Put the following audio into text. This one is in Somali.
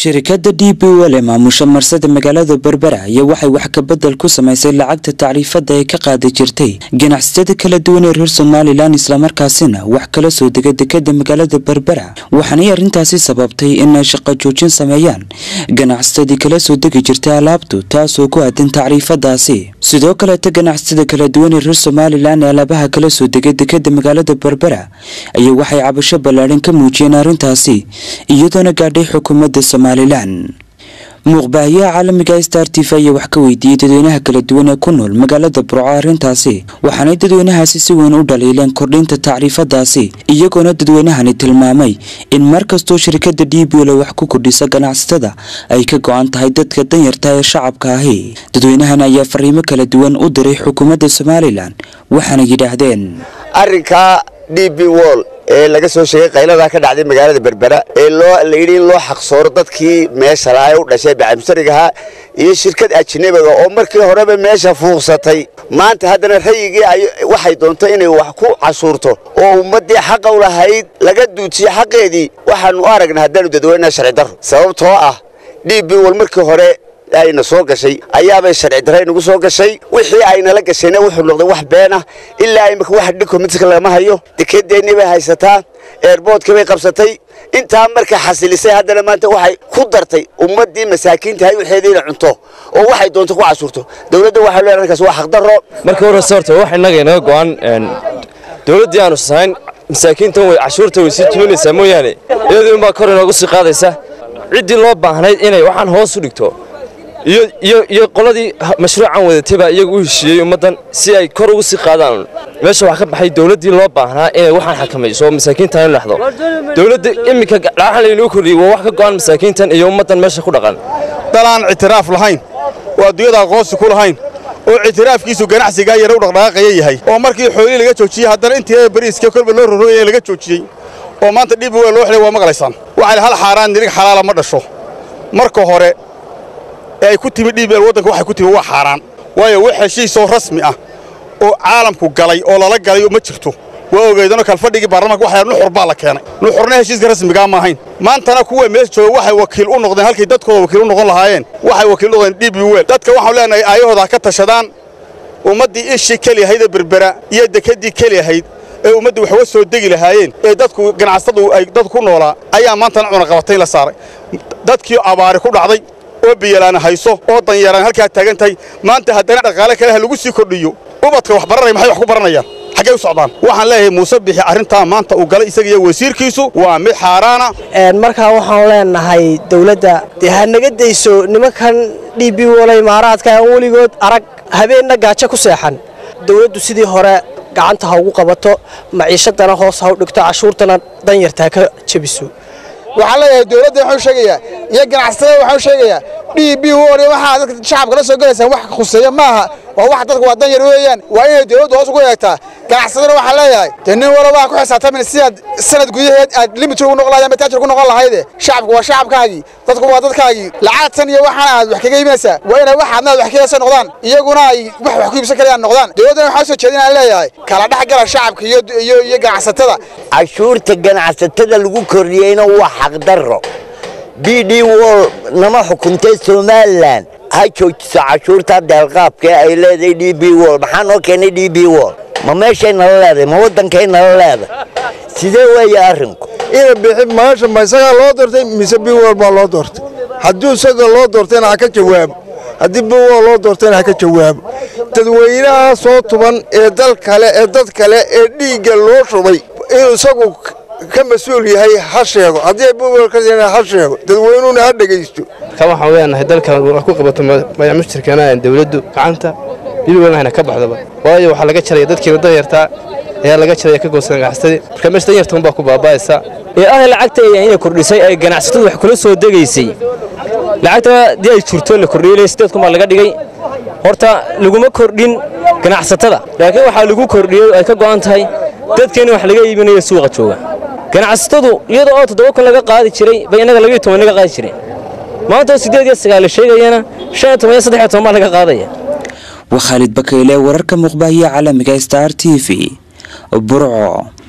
shirkadda DPWL ee maamusha marsada magaalada Berbera ayaa waxay wax ka bedel ku samaysay lacagta tacriifada ay ka qaadi jirtay ganacsatada kala duwan ee reer Somaliland isla markaasina wax kala soo degay dekedda magaalada Berbera waxaana arrintaasi sababtay in ay shaqo joojin sameeyaan ganacsatada kala soo degi jirtay alaabtu taasoo ku aadan tacriifadaasi sidoo kale ganacsatada kala duwan ee reer Somaliland ee alaabaha kala soo degay dekedda magaalada Berbera ayaa waxay cabasho ballaaran ka muujiyeen arrintaasi iyadoo gaadhay xukuumadda Somaliland muqbaahiyaha caalamiga Star TV ayaa wax ka weydiiyay dadweynaha kala duwan ee ku nool magaalada Burco arrintaasi waxaana dadweynahaasi si weyn u dhaliileen kordhinta tacriifadaasi iyagoona dadweynahani tilmaamay in markastoo shirkadda DPWL wax ku kordhisa ganacsatada ay ka go'an tahay dadka danyarta ee shacabka ahi dadweynahan ayaa fariimo kala duwan u diray xukuumadda Somaliland waxaana yiraahdeen arrinka DPWL ee laga soo sheegay qaylada ka dhacday magaalada Berbera ee la yiri loo xaqsooro dadkii meesha ay u dhashay bacamsariga iyo shirkad ajnabiga oo markii horeba meesha fuuqsatay maanta haddana rayigii ay waxay doontay inay wax ku casuurto oo ummadii xaq u lahayd laga duujiyo xaqeedii waxaan u aragnaa haddana dadweynaha sharci darro sababtoo ah DPWL markii hore ayna soo gashay ayaabay sharci darro inagu soo gashay wixii ayna la gashayna wuxuu noqday wax been ah ilaa ay marka wax documentka lama hayo dekedeeni bay haysataa airportka bay qabsatay inta marka xasilisay haddana maanta waxay ku dartay ummadii masaakiinta hay waxeedina cunto oo waxay doonto ku casuurto dawladda waxa leeyahay kaas wax xaq darro marka hore soorto wax inaga go'an dawladda aanu sahayn masaakiinta way cashuurta way si tuunaysaa mooyaane iyadoo ma kor inoogu sii qaadaysa cidii loo baahnayd inay waxaan hoos u dhigto iyo qoladii mashruucan wadatayba iyagu u heshiiyay ummadan si ay kor ugu sii qaadaan meesha wax ka baxay dawladii loo baahnaa inay waxaan xakamayso masaakiinta in laxdo dawladda imika dhaxal ay loo kordhiyay wax ka go'an masaakiintan iyo ummadan meesha ku dhaqan dalaan ictiraaf lahayn waa diyada aqoonsi ku lahayn oo ictiraafkiisu ganacsiga yar u dhaqdhaqaaqay yahay oo markii xooli laga joojiyay haddana intii bariiska kolba loo rorooyay laga joojiyay oo maanta DPWL loo xilay waa maqlaysan waxa hal xaaraan nirig xalaal ma dhasho marka hore ay ku timi DPWL wadanka waxay ku timi waa xaaraan waayo wax heshiis oo rasmi ah oo caalamku galay oo lala galay ma jirto waa ogeydano kala fadhigi baarlamaanka waxa nuxur baa la keenay nuxurna heshiiska rasmiga ma ahayn maantana kuwa meesha jooga waxay wakiil u noqdeen halkii dadkooda wakiil u noqon lahaayeen waxay wakiil u noqdeen DPWL dadka waxaan leenahay ayahooda ka tashadaan ummadii ishii kaliya hayda Berbera iyo dekedii kaliya hayd ee ummadii wax soo degi lahaayeen ee dadku ganacsatadu ay dad ku noolaa ayaa maanta cuna qabatay la saaray dadkii abaari ku dhacday oo biyalaana hayso oo danyaraan halka taagantay maanta haddana dhaqaale kale lagu sii kordhiyo ubadka wax baranay maxay wax ku baranayaan xagee u socdaan waxaan leeyahay Muuse Bixi arinta maanta uu galay isaga iyo wasiirkiisu waa mid xaaraana marka waxaan leenahay dawladda naga deyso nimankan DPWL imaaraadka aan waligood arag habeenna gaajo ku seexan dawladdu sidii hore gacanta ha ugu qabato maciishadana hoos ha u dhigto cashuurtana danyarta ka jabiso waxaa leeyahay dawladda wuxuu sheegayaa iyo ganacsatada wuxuu sheegayaa DPWL waxa dadka shacabka la soo galaysan wax khuseeyo maaha waa wax dadku waa danyar weeyaan waa inay dawladdu hoos ugu eegtaa ganacsatada waxa leeyahay nin walba ku xisaabtamin si aad sanad gudaheed aad limit ugu noqon lahayd ama taajir ku noqon lahayd shacabku waa shacabkaagii dadku waa dadkaagii lacagtan iyo waxaan aad wax kaga iibinaysaa waa inay waxaadna wax kaga soo noqdaan iyaguna ay wax ku iibsan karayaan noqdaan dawladda waxa soo jeedinaa leeyahay kala dhaxgal shacabka iyo ganacsatada cashuurta ganacsatada lagu kordhiyayna waa xaq darro DPWL nama xukuntay Somaliland ha joojiso cashuurta dalqaabka ay leedahay DPWL maxaa noo keenay DPWL ma meeshay nala leedahay ma wadankay nala leedahay sidee way arrinku ina bixin maasha ma isaga loo doortay mise DPWL baa loo doortay haddii isaga loo doortayna ha ka jawaabo haddii DPWL loo doortayna ha ka jawaabo dadweynaha soo tuban ee dad kale ee dhiigga loo shubay inuu isagu ka mas'uul yahay ha sheego haddii DPWL ka yeena ha sheego dadweynuhuna ha dhageysto ka waxaan leenahay dalka wax ku qabato ma mushtarkana dawladdu gacanta DPWL ka baxdaba waayo waxa laga jaray dadkii danyarta ayaa laga jaray ka goosan ganacsatada marka meesha danyarta baa ku baabaaysa ee lacagta ay kordhisay ay ganacsatadu wax kula soo degaysay lacagta ay jirto la kordhiyay sideed kuma laga dhigay horta laguma kordhin ganacsatada laakiin waxa lagu kordhiyay ay ka go'an tahay dadkeena wax laga iibinayo suuqa jooga ganacsatadu iyadoo 7 kun laga qaadi jiray bay inaga 12 laga qaadi jiray maanta 8 iyo 9 la sheegayana 5 iyo 13 laga qaadaya وخالد بكيلة ورك مقباهية عالمية ستار TV برعو.